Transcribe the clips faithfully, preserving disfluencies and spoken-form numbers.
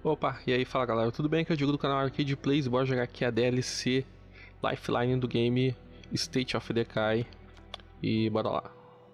Opa, e aí, fala galera, tudo bem? Aqui é o Diego do canal Arcade Plays. Bora jogar aqui a D L C Lifeline do game State of Decay. E bora lá.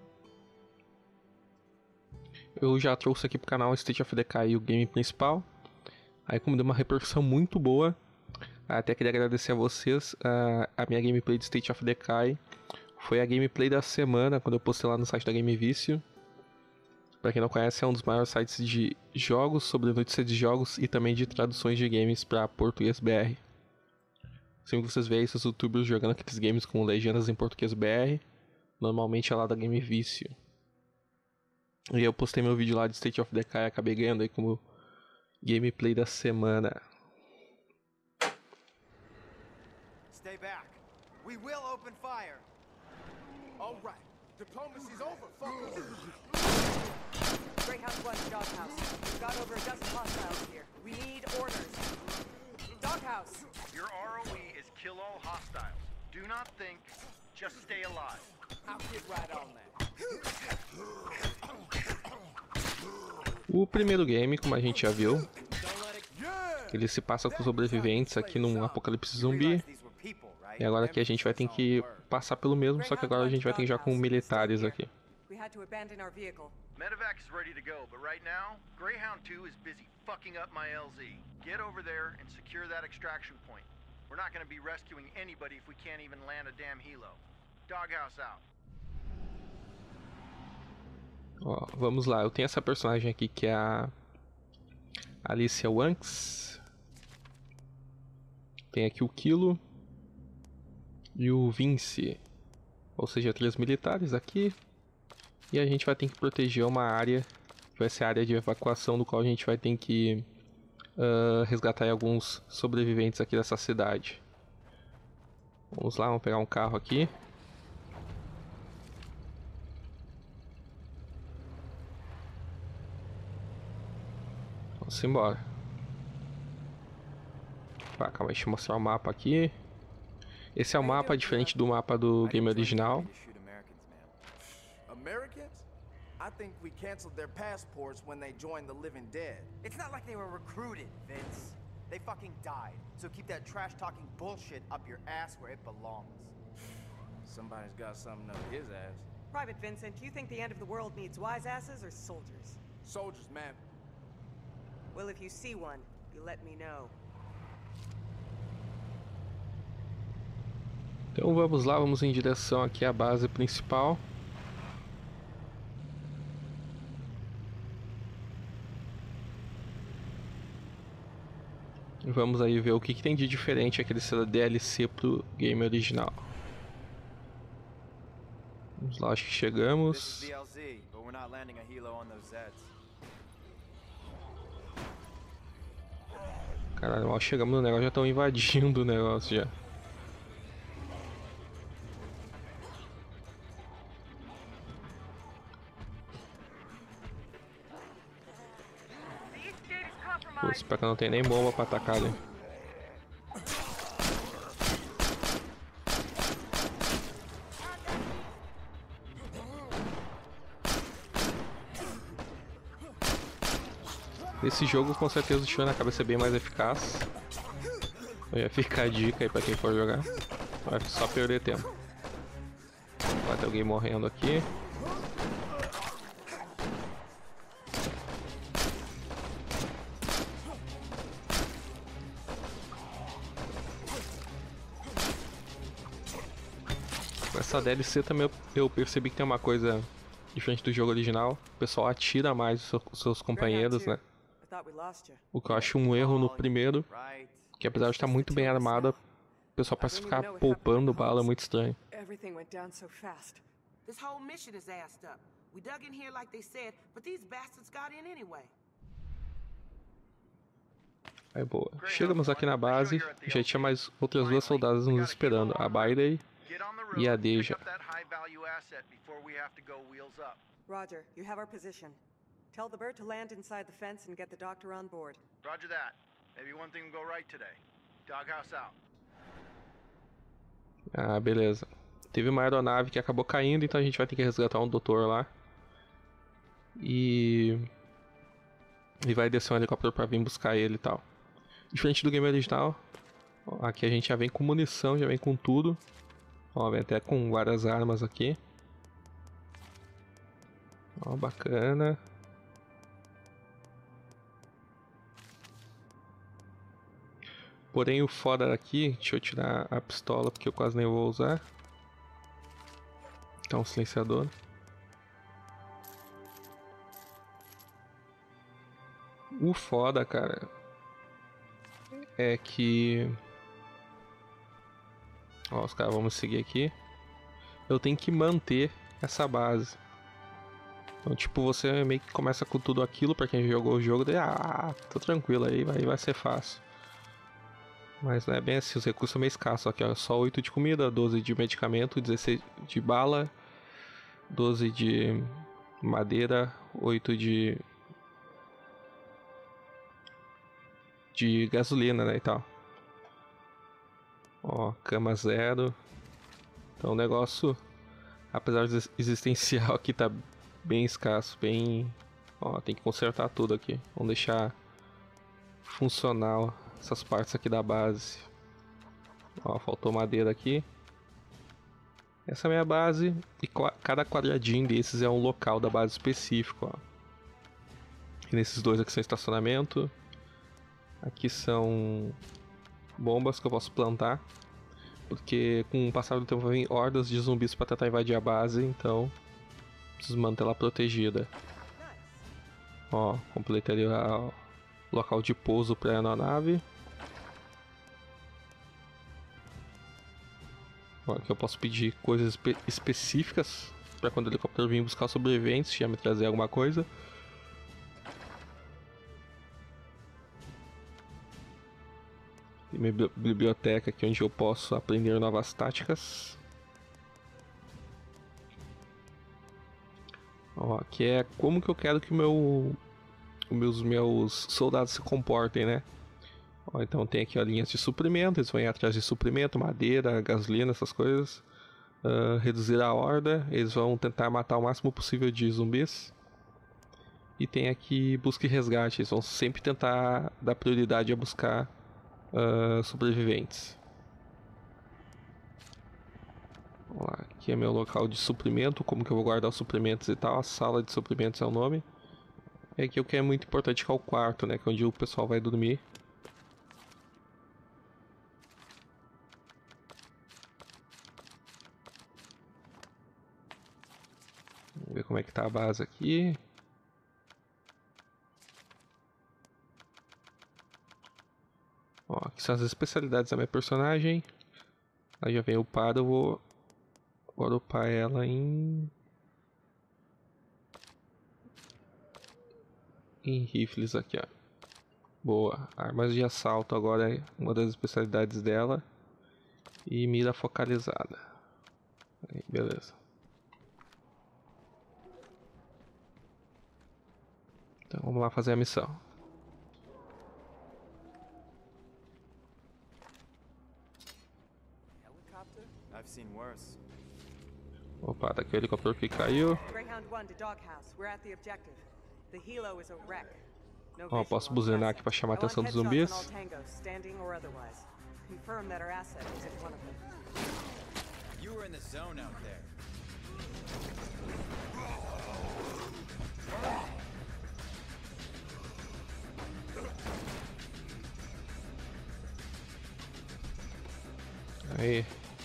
Eu já trouxe aqui pro canal State of Decay o game principal. Aí, como deu uma repercussão muito boa, até queria agradecer a vocês. A, a minha gameplay de State of Decay foi a gameplay da semana, quando eu postei lá no site da Game Vício. Pra quem não conhece, é um dos maiores sites de jogos, sobre notícias de jogos e também de traduções de games para português B R. Sempre que vocês veem esses youtubers jogando aqueles games com legendas em português B R, normalmente é lá da Game Vício. E eu postei meu vídeo lá de State of Decay e acabei ganhando aí como gameplay da semana. Stay back. We will open fire. All right. Diplomacy's over, fuckers. Greyhound one to Doghouse. We've got over a dozen hostiles here. We need orders. Doghouse! Your R O E is kill all hostiles. Do not think, just stay alive. I'll get right on that. O primeiro game, como a gente já viu, ele se passa com sobreviventes aqui num apocalipse zumbi. E agora aqui a gente vai ter que passar pelo mesmo, só que agora a gente vai ter que já com militares aqui. Medevac is ready to go, but right now, Greyhound two is busy fucking up my L Z. Get over there and secure that extraction point. We're not going to be rescuing anybody if we can't even land a damn helo. Doghouse out. Ó, vamos lá, eu tenho essa personagem aqui que é a Alicia Wanks. Tem aqui o Kilo e o Vince, ou seja, três militares aqui. E a gente vai ter que proteger uma área, que vai ser a área de evacuação, do qual a gente vai ter que uh, resgatar alguns sobreviventes aqui dessa cidade. Vamos lá, vamos pegar um carro aqui. Vamos embora. Tá, calma, deixa eu mostrar o mapa aqui. Esse é o mapa diferente do mapa do game original. Americans? I think we canceled their passports when they joined the living dead. It's not like they were recruited, Vince. They fucking died. So keep that trash-talking bullshit up your ass where it belongs. Somebody's got something up his ass. Private Vincent, do you think the end of the world needs wise asses or soldiers? Soldiers, man. Well, if you see one, you let me know. Então vamos lá, vamos em direção aqui à base principal. Vamos aí ver o que, que tem de diferente aqui desse D L C pro game original. Vamos lá, acho que chegamos. Caralho, mal chegamos no negócio, já estão invadindo o negócio já. Pô, espero que não tem nem bomba pra atacar ali. Nesse jogo, com certeza, o tiro na cabeça é bem mais eficaz. Vai ficar a dica aí pra quem for jogar. Vai só perder tempo. Vai ter alguém morrendo aqui. Essa D L C também eu, eu percebi que tem uma coisa diferente do jogo original. O pessoal atira mais os seus, os seus companheiros, né? O que eu acho um erro no primeiro, que apesar de estar muito bem armada, o pessoal parece ficar poupando bala, é muito estranho. This whole mission is assed up. We dug in here like they said, but these bastards got in anyway. Aí boa. Chegamos aqui na base, já tinha mais outras duas soldadas nos esperando, a Bailey e a Deja. Roger, you have our position. Tell the bird to land inside the fence and get the doctor on board. Roger that. Maybe one thing will go right today. Doghouse out. Ah, beleza. Teve uma aeronave que acabou caindo, então a gente vai ter que resgatar um doutor lá. E E vai descer um helicóptero pra vir buscar ele e tal. Diferente do game original, ó, aqui a gente já vem com munição, já vem com tudo. Ó, vem até com várias armas aqui. Ó, bacana. Porém o foda aqui, deixa eu tirar a pistola porque eu quase nem vou usar. Tá um silenciador. O foda, cara, é que... Ó, os caras vão me seguir aqui. Eu tenho que manter essa base. Então, tipo, você meio que começa com tudo aquilo pra quem jogou o jogo. Daí, ah, tô tranquilo aí, vai, vai ser fácil. Mas não é bem assim, os recursos são meio escassos. Aqui, ó, só oito de comida, doze de medicamento, dezesseis de bala, doze de madeira, oito de... de gasolina, né, e tal. Ó, cama zero. Então o negócio, apesar de existencial aqui, tá bem escasso, bem... Ó, tem que consertar tudo aqui. Vamos deixar funcional essas partes aqui da base. Ó, faltou madeira aqui. Essa é a minha base. E cada quadradinho desses é um local da base específico, ó. E nesses dois aqui são estacionamento. Aqui são bombas que eu posso plantar, porque com o passar do tempo vem hordas de zumbis para tentar invadir a base, então preciso manter ela protegida. Ó, completei ali o local de pouso para a aeronave. Ó, aqui eu posso pedir coisas espe específicas para quando o helicóptero vir buscar sobreviventes, já me trazer alguma coisa. Tem minha biblioteca aqui onde eu posso aprender novas táticas. Ó, aqui é como que eu quero que o meu, os meus, meus soldados se comportem, né? Ó, então tem aqui ó, linhas de suprimento, eles vão ir atrás de suprimento, madeira, gasolina, essas coisas. Uh, reduzir a horda, eles vão tentar matar o máximo possível de zumbis. E tem aqui busca e resgate, eles vão sempre tentar dar prioridade a buscar Uh, sobreviventes. Vamos lá, aqui é meu local de suprimento, como que eu vou guardar os suprimentos e tal. A sala de suprimentos é o nome. E aqui o que é muito importante que é o quarto, né, que é onde o pessoal vai dormir. Vamos ver como é que tá a base aqui. Ó, aqui são as especialidades da minha personagem. Aí já vem upada, eu vou agora upar ela em... em rifles aqui, ó. Boa, armas de assalto agora é uma das especialidades dela. E mira focalizada. Aí, beleza. Então vamos lá fazer a missão. Opa, tá aqui o helicóptero que caiu. Ó, posso buzinar aqui pra chamar a atenção dos zumbis. Aí.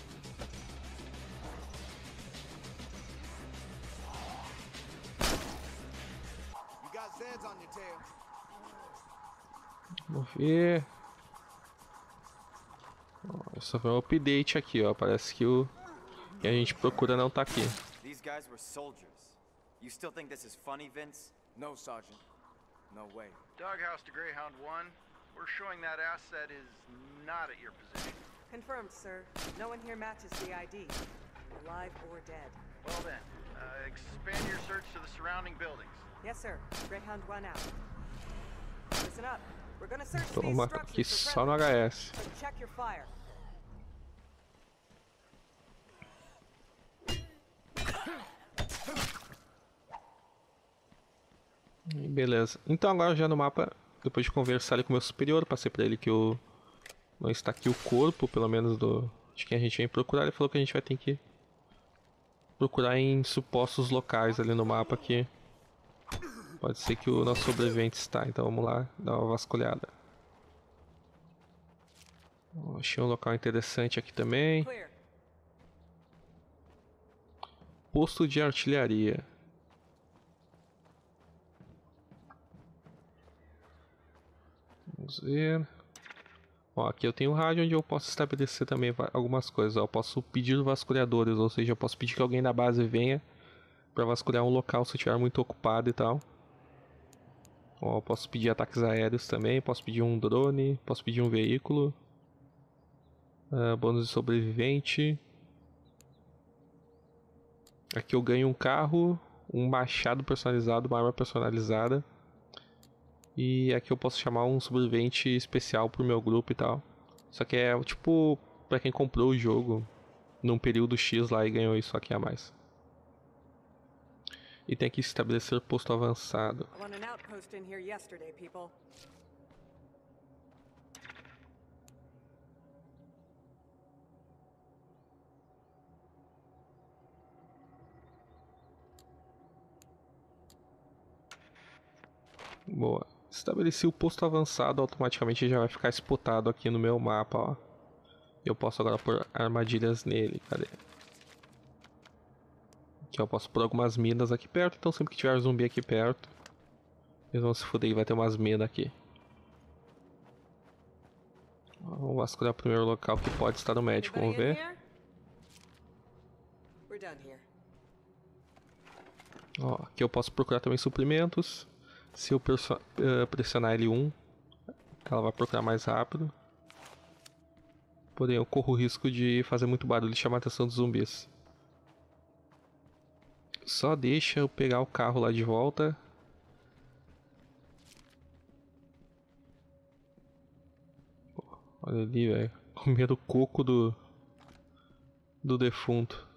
Vamos ver. Ó, só foi um update aqui, ó. Parece que o que a gente procura não tá aqui. These guys were soldiers. You still think this is funny, Vince? No, Sergeant. No way. Doghouse to Greyhound one. We're showing that asset is not at your position. Confirmed, sir. No one here matches the I D. Alive or dead. Well then, uh, expand your search to the surrounding buildings. Yes, sir. Greyhound one out. Listen up. We're gonna search these Toma aqui structures for só no H S. so check your fire. Beleza. Então agora já no mapa, depois de conversar ali com o meu superior, passei pra ele que o... não está aqui o corpo, pelo menos, do... de quem a gente vem procurar. Ele falou que a gente vai ter que procurar em supostos locais ali no mapa que pode ser que o nosso sobrevivente está. Então vamos lá, dar uma vasculhada. Oh, achei um local interessante aqui também. Clear. Posto de artilharia. Vamos ver. Ó, aqui eu tenho um rádio onde eu posso estabelecer também algumas coisas. Ó, eu posso pedir vasculhadores, ou seja, eu posso pedir que alguém da base venha para vasculhar um local se eu estiver muito ocupado e tal. Ó, eu posso pedir ataques aéreos também, posso pedir um drone, posso pedir um veículo. Uh, bônus de sobrevivente. Aqui eu ganho um carro, um machado personalizado, uma arma personalizada. E aqui eu posso chamar um sobrevivente especial pro meu grupo e tal. Só que é tipo pra quem comprou o jogo num período X lá e ganhou isso aqui a mais. E tem que estabelecer posto avançado. I want an outpost in here yesterday, people. Boa. Estabeleci o posto avançado, automaticamente já vai ficar spotado aqui no meu mapa, ó. Eu posso agora pôr armadilhas nele, cadê? Aqui eu posso pôr algumas minas aqui perto, então sempre que tiver zumbi aqui perto, eles vão se foder e vai ter umas minas aqui. Vamos vasculhar o primeiro local que pode estar no médico, vamos ver. We're done here. Ó, aqui eu posso procurar também suprimentos. Se eu uh, pressionar L um, ela vai procurar mais rápido. Porém, eu corro o risco de fazer muito barulho e chamar a atenção dos zumbis. Só deixa eu pegar o carro lá de volta. Olha ali, velho. Comendo o coco do, do defunto.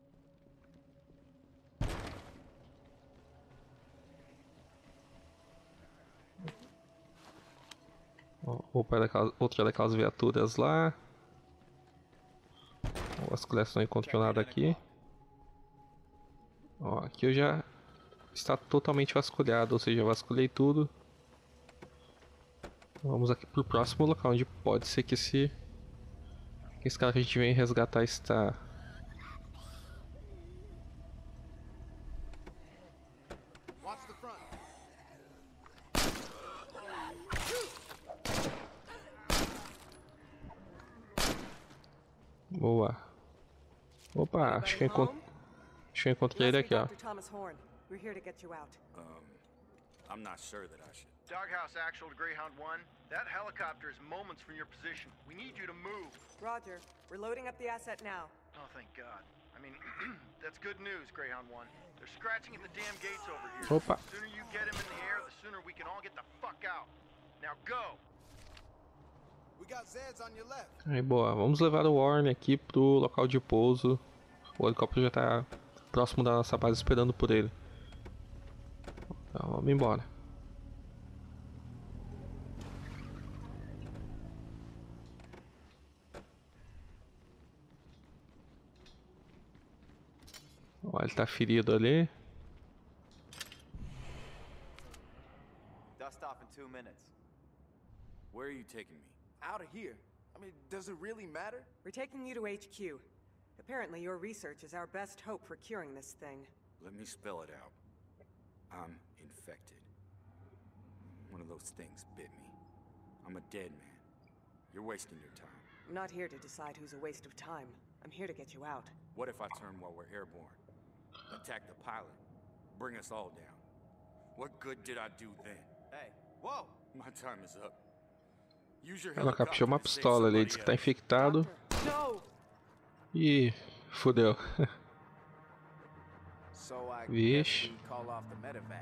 Opa, daquelas, outra daquelas viaturas lá. As coleções não encontram nada aqui. Ó, aqui eu já está totalmente vasculhado, ou seja, eu vasculhei tudo. Vamos aqui pro próximo local, onde pode ser que esse que esse cara que a gente vem resgatar está. Boa. Opa, acho que eu encontro, acho que eu encontrei ele aqui, ó. Doctor Thomas Horn. We're here to get you out. Um, I'm not sure that I should. Doghouse Actual to Greyhound one. That helicopter is moments from your position. We need you to move. Roger. We're loading up the asset now. Oh, thank God. I mean, that's good news, Greyhound one. They're scratching at the damn gates over here. Opa. The sooner you get him in the air, the sooner we can all get the fuck out. Now go! We got Zeds on your left. Aí, boa. Vamos levar o Warren aqui pro local de pouso. O helicóptero já tá próximo da nossa base esperando por ele. Então, vamos embora. Ó, ele tá ferido ali. Dust off in two minutes. Where are you taking me? Out of here. I mean, does it really matter? We're taking you to H Q. Apparently your research is our best hope for curing this thing. Let me spell it out. I'm infected. One of those things bit me. I'm a dead man. You're wasting your time. I'm not here to decide who's a waste of time. I'm here to get you out. What if I turn while we're airborne? Attack the pilot. Bring us all down. What good did I do then? Hey, whoa! My time is up. Use your Ela helicopter capturou uma to save pistola ali, somebody diz que tá else. infectado. No! Ih, fodeu. So I Vixe. guess we call off the medevac.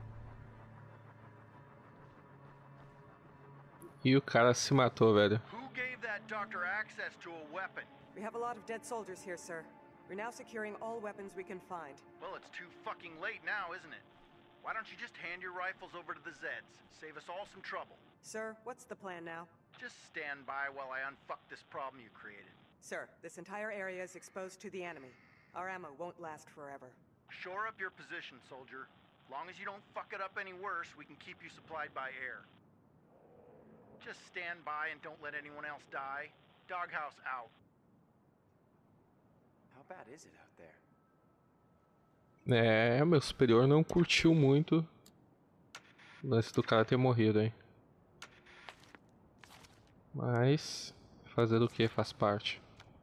E o cara se matou, velho. Who gave that doctor access to a weapon? We have a lot of dead soldiers here, sir. We're now securing all weapons we can find. Well, it's too fucking late now, isn't it? Why don't you just hand your rifles over to the Zeds? Save us all some trouble. Sir, what's the plan now? Just stand by while I unfuck this problem you created. Sir, this entire area is exposed to the enemy. Our ammo won't last forever. Shore up your position, soldier. Long as you don't fuck it up any worse, we can keep you supplied by air. Just stand by and don't let anyone else die. Doghouse out. How bad is it out there? É, meu superior não curtiu muito o lance do cara ter morrido, hein? Mas fazer o que faz parte.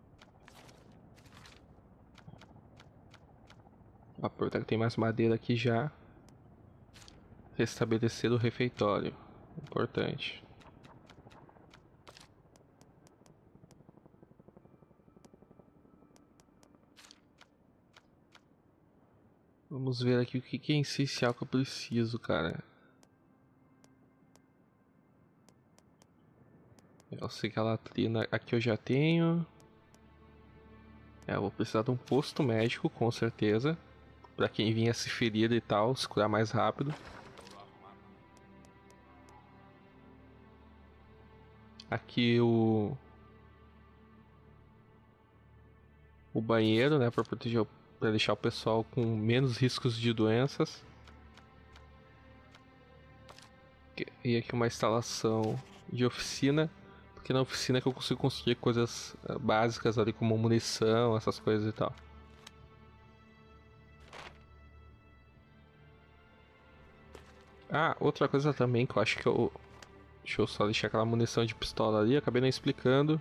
Vou aproveitar que tem mais madeira aqui já. Restabelecer o refeitório. Importante. Vamos ver aqui o que é essencial que eu preciso, cara. Eu sei que a latrina aqui eu já tenho. É, eu vou precisar de um posto médico, com certeza. Pra quem vinha se ferir e tal, se curar mais rápido. Aqui o... O banheiro, né, pra proteger o... para deixar o pessoal com menos riscos de doenças. E aqui uma instalação de oficina, porque na oficina é que eu consigo construir coisas básicas ali como munição, essas coisas e tal. Ah, outra coisa também que eu acho que eu... Deixa eu só deixar aquela munição de pistola ali, acabei não explicando.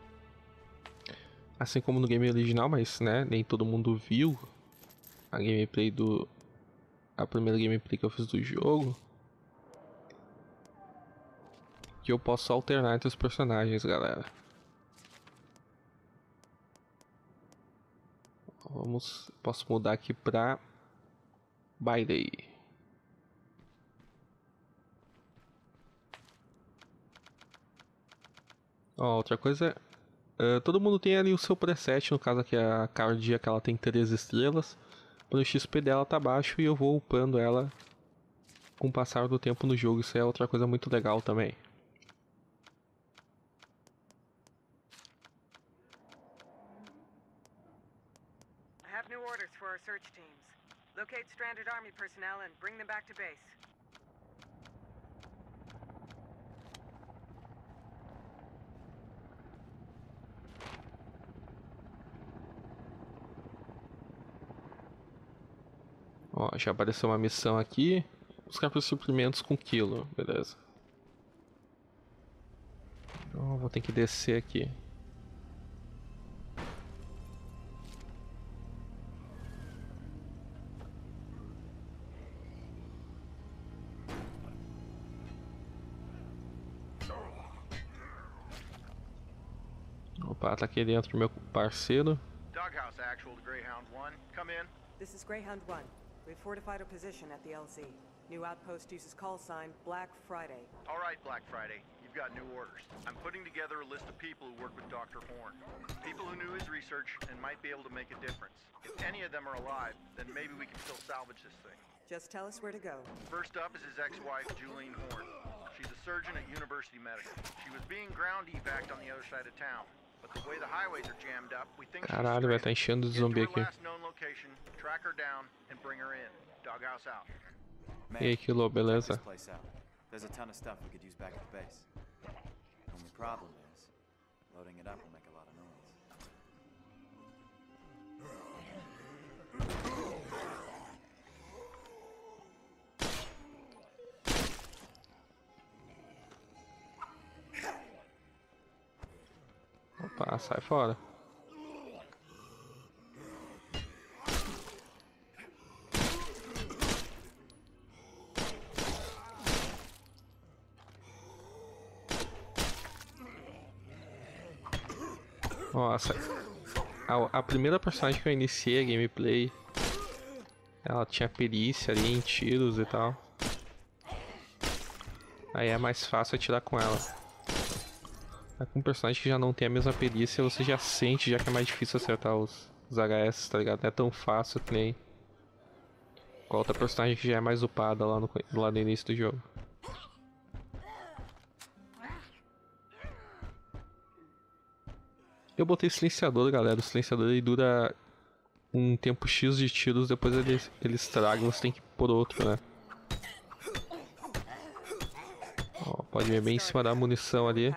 Assim como no game original, mas né, nem todo mundo viu a gameplay do... A primeira gameplay que eu fiz do jogo. Que eu posso alternar entre os personagens, galera. Vamos... Posso mudar aqui pra... Bailey. Ó, outra coisa... Uh, todo mundo tem ali o seu preset, no caso aqui a cardíaca ela tem três estrelas. O X P dela tá baixo e eu vou upando ela com o passar do tempo no jogo, isso é outra coisa muito legal também. I have new orders for our search teams. Locate stranded army personnel and bring them back to base. Ó, já apareceu uma missão aqui. Buscar por suprimentos com quilo, beleza. Então vou ter que descer aqui. Opa, tá aqui dentro meu parceiro. Doghouse actual to Greyhound one. Come in. This is Greyhound one. We've fortified our position at the L Z. New outpost uses call sign Black Friday. All right, Black Friday. You've got new orders. I'm putting together a list of people who work with Doctor Horn. People who knew his research and might be able to make a difference. If any of them are alive, then maybe we can still salvage this thing. Just tell us where to go. First up is his ex-wife, Julian Horn. She's a surgeon at University Medical. She was being ground evac'd on the other side of town. But the way the highways are jammed up, we think Caralho, vai tá enchendo de zumbi aqui. location, track her down and bring her in. Doghouse out. E aí, Kilo, beleza? There's a ton of stuff we could use back at the base. Only problem is, loading it up will make a lot of noise. Opa, sai fora. Nossa, a, a primeira personagem que eu iniciei a gameplay, ela tinha perícia ali em tiros e tal. Aí é mais fácil atirar com ela. Mas com um personagem que já não tem a mesma perícia, você já sente já que é mais difícil acertar os, os H S, tá ligado? Não é tão fácil que nem Com a outra personagem que já é mais upada lá no, lá no início do jogo. Eu botei silenciador, galera. O silenciador ele dura um tempo X de tiros, depois ele, ele estraga, você tem que pôr outro, né? Ó, pode ver bem em cima da munição ali.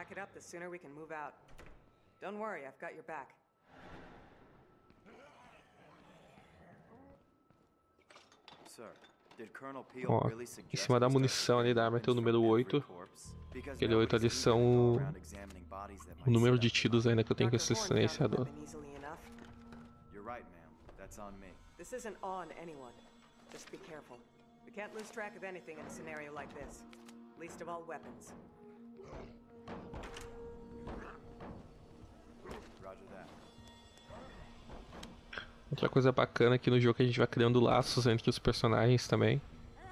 Ó, em cima da munição ali da arma tem o número oito. Aquele oito ali são o, o número de tiros ainda que eu tenho com esse silenciador. This isn't on anyone. Just be careful. We can't lose track of anything in a scenario like this. Least of all weapons. Outra coisa bacana aqui no jogo é que a gente vai criando laços entre os personagens também.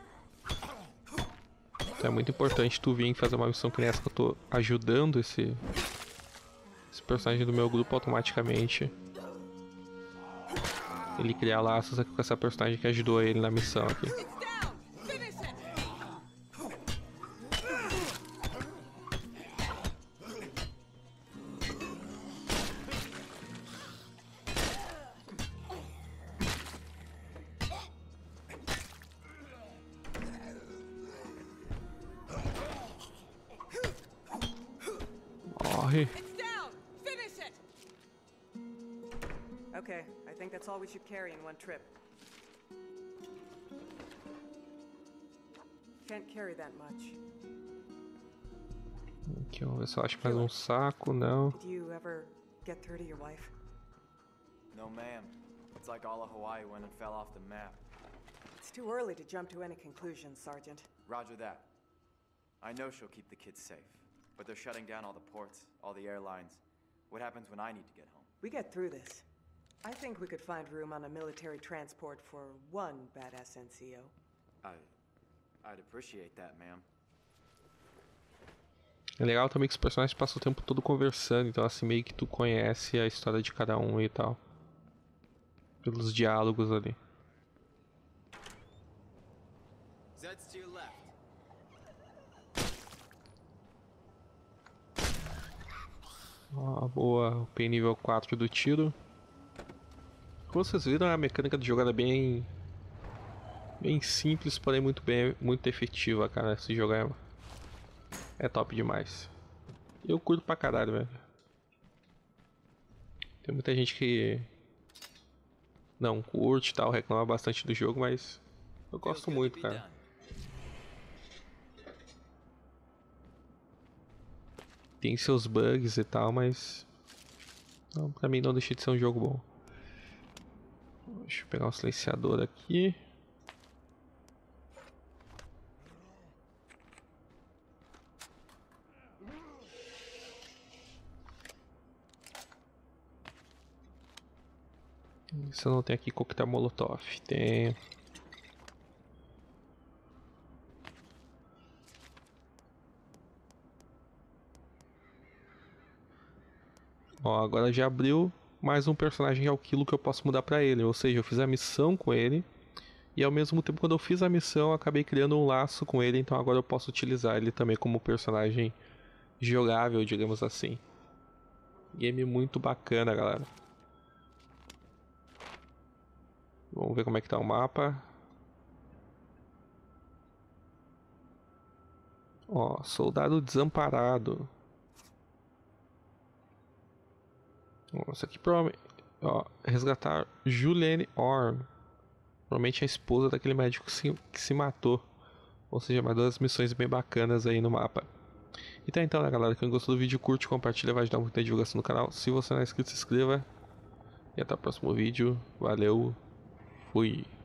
Então é muito importante tu vir fazer uma missão que nessa que eu tô ajudando esse, esse personagem do meu grupo automaticamente. Ele criar laços aqui com essa personagem que ajudou ele na missão aqui. Morre. Okay, I think that's all we should carry in one trip. Can't carry that much. Aqui, vamos ver se eu acho mais um saco, não. Did you ever get through to your wife? No, ma'am. It's like all of Hawaii went and fell off the map. It's too early to jump to any conclusions, Sergeant. Roger that. I know she'll keep the kids safe, but they're shutting down all the ports, all the airlines. What happens when I need to get home? We get through this. I think we could find room on a military transport for one badass N C O. I... I'd appreciate that, ma'am. É legal também que os personagens passam o tempo todo conversando, então assim meio que tu conhece a história de cada um e tal. Pelos diálogos ali. Zed's to your left. Ó, boa, upei nível quatro do tiro. Como vocês viram, a mecânica de jogada é bem bem simples, porém muito bem, muito efetiva, cara. Esse jogo é, é top demais. Eu curto pra caralho, velho. Tem muita gente que não curte e tal, reclama bastante do jogo, mas eu gosto muito, cara. Tem seus bugs e tal, mas não, pra mim não deixa de ser um jogo bom. Deixa eu pegar um silenciador aqui. Se eu não tenho aqui coquetel molotov, tem. Ó, agora já abriu mais um personagem ao quilo que eu posso mudar pra ele. Ou seja, eu fiz a missão com ele. E ao mesmo tempo, quando eu fiz a missão, eu acabei criando um laço com ele. Então agora eu posso utilizar ele também como personagem jogável, digamos assim. Game muito bacana, galera. Vamos ver como é que tá o mapa. Ó, soldado desamparado. Nossa, aqui provavelmente... Ó, resgatar Julianne Orr. Provavelmente a esposa daquele médico que se, que se matou. Ou seja, mais duas missões bem bacanas aí no mapa. Então, então, né, galera? Quem gostou do vídeo, curte, compartilha, vai ajudar muito na divulgação do canal. Se você não é inscrito, se inscreva. E até o próximo vídeo. Valeu. Fui.